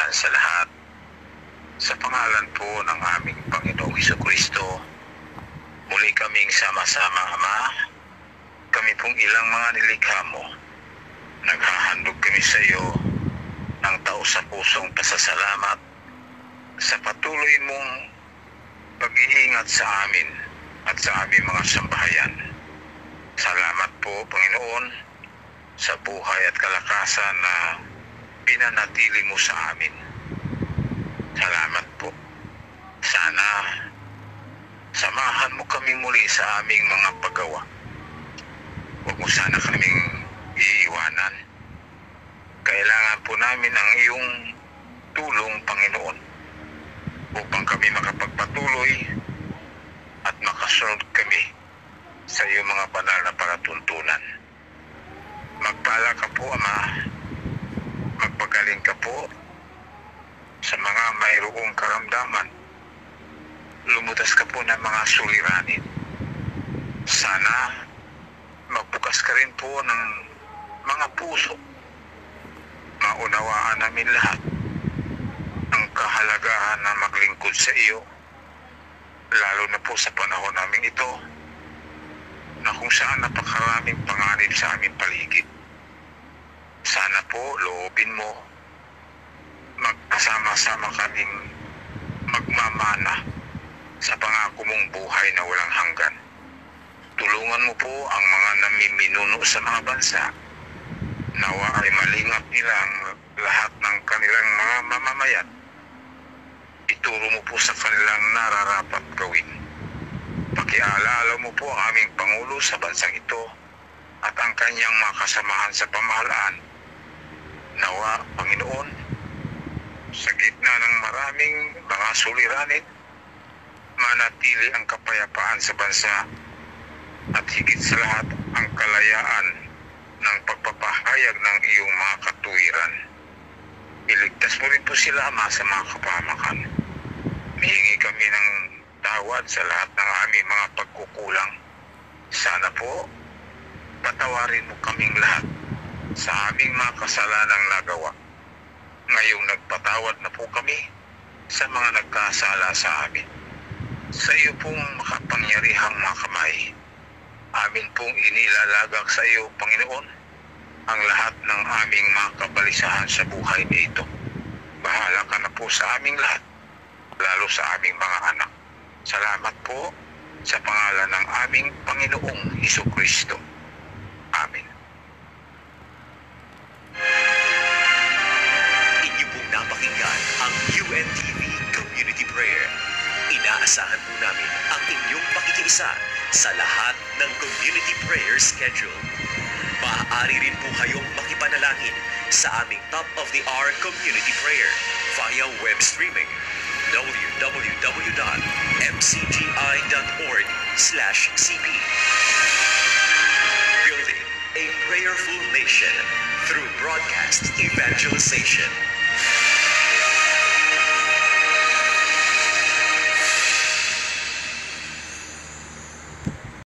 kaligtasan sa lahat. Sa pangalan po ng aming Panginoong Hesukristo, muli kaming sama-sama, Ama. Kami pong ilang mga nilikha mo. Naghahandog kami sa iyo ng taos-pusong pasasalamat sa patuloy mong pag-iingat sa amin at sa aming mga sambahayan. Salamat po, Panginoon, sa buhay at kalakasan na pinanatili mo sa amin. Salamat po. Sana samahan mo kami muli sa aming mga paggawa. Huwag mo sana kaming iiwanan. Kailangan po namin ang iyong tulong, Panginoon, upang kami makapagpatuloy at makasunod kami sa iyong mga banal na palatuntunan. Magpala ka po, Ama. Magpagaling ka po sa mga mayroong karamdaman. Lumutas ka po ng mga suliranin. Sana magbukas ka rin po ng mga puso. Maunawaan namin lahat ang kahalagahan na maglingkod sa iyo, lalo na po sa panahon namin ito, na kung saan napakaraming panganib sa aming paligid. Sana po loobin mo magkasama-sama kaming magmamana sa pangako mong buhay na walang hanggan. Tulungan mo po ang mga namiminuno sa mga bansa. Nawa ay malingap nilang lahat ng kanilang mga mamamayan. Ituro mo po sa kanilang nararapat gawin. Pakiaalala mo po ang aming Pangulo sa bansang ito at ang kanyang mga kasamahan sa pamahalaan. Nawa, Panginoon, sa gitna ng maraming mga suliranin, manatili ang kapayapaan sa bansa at higit sa lahat ang kalayaan ng pagpapahayag ng iyong mga katuwiran. Iligtas mo rin po sila, Ama, sa mga kapahamakan. Hihingi kami ng tawad sa lahat ng aming mga pagkukulang. Sana po, patawarin mo kaming lahat sa aming mga kasalanang nagawa. Ngayong nagpatawad na po kami sa mga nagkasala sa amin. Sa iyo pong makapangyarihang mga kamay, amin pong inilalagak sa iyo, Panginoon, ang lahat ng aming mga kabalisahan sa buhay nito. Bahala ka na po sa aming lahat, lalo sa aming mga anak. Salamat po sa pangalan ng aming Panginoong Hesukristo. Amen. Inyo pong napakinggan ang UNTV Community Prayer. Inaasahan po namin ang inyong pakikiisa sa lahat ng community prayer schedule. Maaari rin po kayong makipanalangin sa aming top-of-the-hour community prayer via web streaming www.mcgi.org/cp. Building a prayerful nation through broadcast evangelization.